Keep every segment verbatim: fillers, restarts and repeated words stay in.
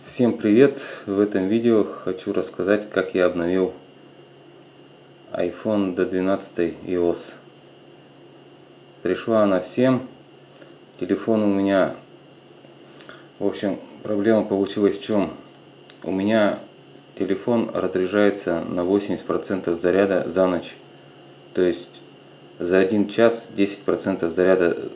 Всем привет! В этом видео хочу рассказать, как я обновил iPhone до двенадцать iOS. Пришла она всем. Телефон у меня... В общем, проблема получилась в чем? У меня телефон разряжается на восемьдесят процентов заряда за ночь. То есть за один час десять процентов заряда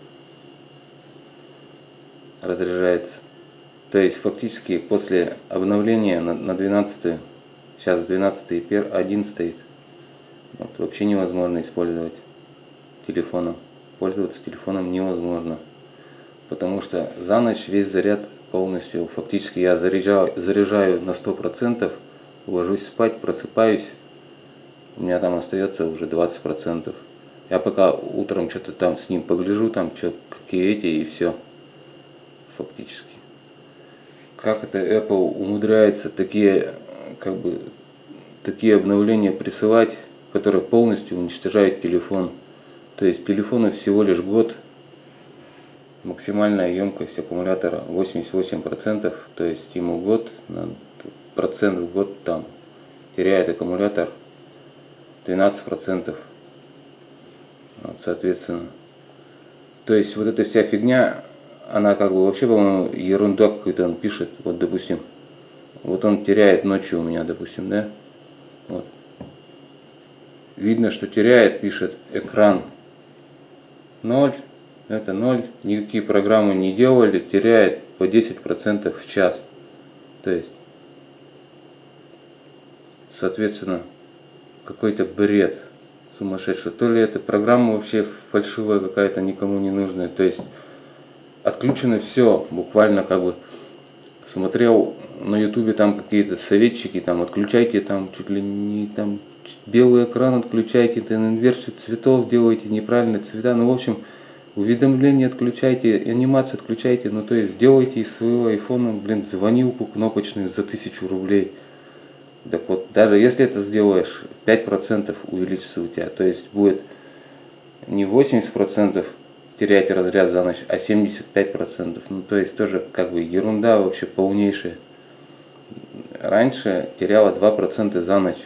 разряжается. То есть фактически после обновления на, на двенадцать, сейчас двенадцать один стоит, вот, вообще невозможно использовать телефоном. Пользоваться телефоном невозможно. Потому что за ночь весь заряд полностью, фактически я заряжаю, заряжаю на сто процентов, ложусь спать, просыпаюсь, у меня там остается уже двадцать процентов. Я пока утром что-то там с ним погляжу, там что, какие эти, и все. Фактически. Как это Apple умудряется такие, как бы, такие обновления присылать, которые полностью уничтожают телефон. То есть телефону всего лишь год, максимальная емкость аккумулятора восемьдесят восемь процентов, то есть ему год, процент в год там теряет аккумулятор двенадцать процентов. Вот, соответственно. То есть вот эта вся фигня, она как бы вообще, по-моему, ерунда какую-то он пишет. Вот, допустим, вот он теряет ночью у меня, допустим, да? Вот. Видно, что теряет, пишет экран ноль, это ноль, никакие программы не делали, теряет по десять процентов в час. То есть, соответственно, какой-то бред сумасшедший. То ли эта программа вообще фальшивая какая-то, никому не нужная. То есть, отключено все, буквально как бы смотрел на ютубе там какие-то советчики, там отключайте там чуть ли не там белый экран, отключайте, там инверсию цветов делайте, неправильные цвета, ну в общем уведомления отключайте, анимацию отключайте, ну то есть сделайте из своего айфона, блин, звонилку кнопочную за тысячу рублей. Так вот, даже если это сделаешь, пять процентов увеличится у тебя, то есть будет не восемьдесят процентов терять разряд за ночь, а семьдесят пять процентов. Ну, то есть тоже как бы ерунда вообще полнейшая. Раньше теряла два процента за ночь.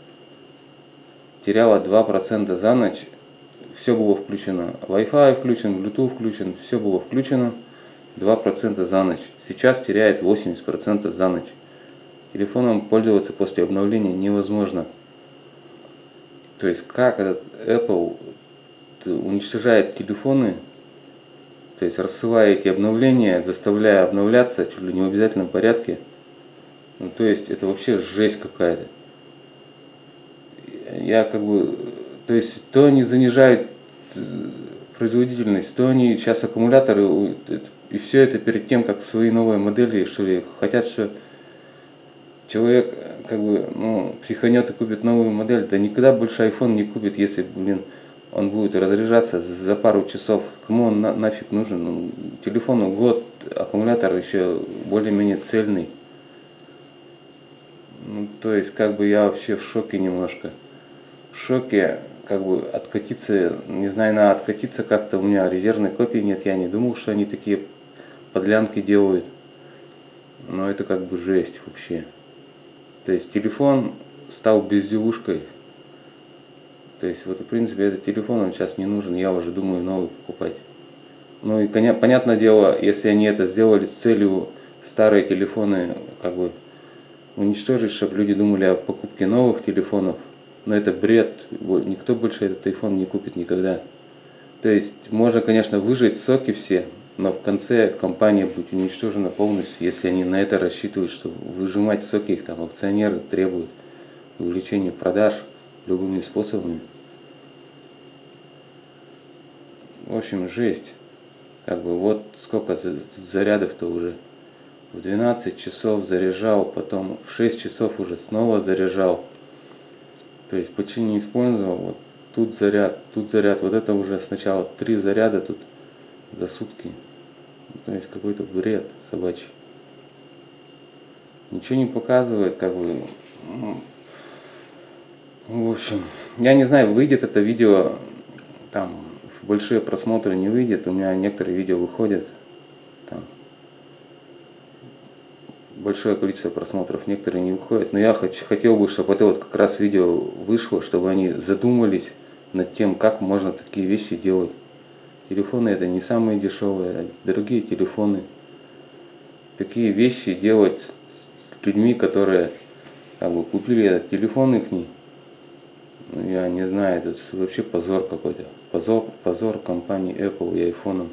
Теряла два процента за ночь. Все было включено. Wi-Fi включен, Bluetooth включен, все было включено. два процента за ночь. Сейчас теряет восемьдесят процентов за ночь. Телефоном пользоваться после обновления невозможно. То есть как этот Apple уничтожает телефоны, то есть рассылая эти обновления, заставляя обновляться чуть ли не в обязательном порядке. Ну, то есть это вообще жесть какая-то. Я как бы, то есть то они занижают производительность, то они сейчас аккумуляторы, и все это перед тем, как свои новые модели, что ли, хотят, что человек как бы, ну, психанет и купит новую модель, да никогда больше iPhone не купит, если, блин, он будет разряжаться за пару часов. Кому он на, нафиг нужен? Ну, телефону год, аккумулятор еще более-менее цельный. Ну, то есть, как бы я вообще в шоке немножко. В шоке, как бы откатиться, не знаю, надо откатиться как-то. У меня резервной копии нет, я не думал, что они такие подлянки делают. Но это как бы жесть вообще. То есть, телефон стал безделушкой. То есть, вот в принципе, этот телефон, он сейчас не нужен, я уже думаю новый покупать. Ну и понятное дело, если они это сделали с целью старые телефоны, как бы, уничтожить, чтобы люди думали о покупке новых телефонов, но это бред, никто больше этот iPhone не купит никогда. То есть, можно, конечно, выжать соки все, но в конце компания будет уничтожена полностью, если они на это рассчитывают, что выжимать соки их там акционеры требуют, увеличение продаж любыми способами. В общем, жесть. Как бы вот сколько зарядов-то уже. В двенадцать часов заряжал, потом в шесть часов уже снова заряжал. То есть почти не использовал. Вот тут заряд, тут заряд. Вот это уже сначала три заряда тут за сутки. То есть какой-то бред собачий. Ничего не показывает, как бы. В общем, я не знаю, выйдет это видео, там, в большие просмотры не выйдет, у меня некоторые видео выходят, там, большое количество просмотров, некоторые не выходят. Но я хочу, хотел бы, чтобы это вот как раз видео вышло, чтобы они задумались над тем, как можно такие вещи делать. Телефоны это не самые дешевые, а дорогие телефоны. Такие вещи делать с людьми, которые как бы купили этот телефон ихний, ну, я не знаю, это вообще позор какой-то. Позор, позор компании Apple и айфоном.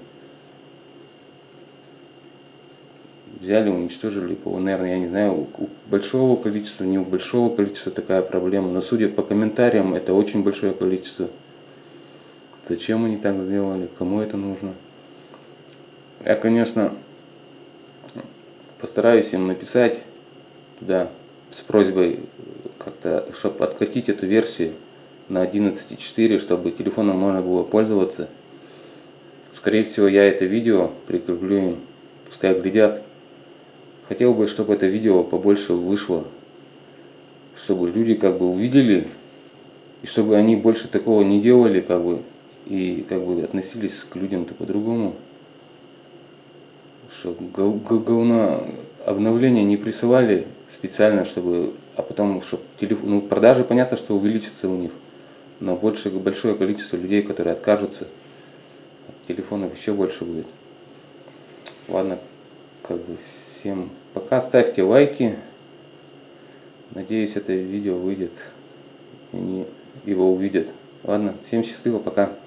Взяли, уничтожили, наверное, я не знаю, у большого количества, не у большого количества такая проблема, но судя по комментариям, это очень большое количество. Зачем они так сделали, кому это нужно? Я, конечно, постараюсь им написать туда с просьбой как-то, чтобы откатить эту версию на одиннадцать точка четыре, чтобы телефоном можно было пользоваться. Скорее всего, я это видео прикреплю им, пускай глядят. Хотел бы, чтобы это видео побольше вышло, чтобы люди как бы увидели, и чтобы они больше такого не делали, как бы, и как бы относились к людям-то по-другому. Чтобы говно обновления не присылали специально, чтобы, а потом, чтобы телефон, ну, продажи понятно, что увеличатся у них, но больше, большое количество людей, которые откажутся, телефонов еще больше будет. Ладно, как бы всем пока, ставьте лайки, надеюсь, это видео выйдет, и они его увидят. Ладно, всем счастливо, пока.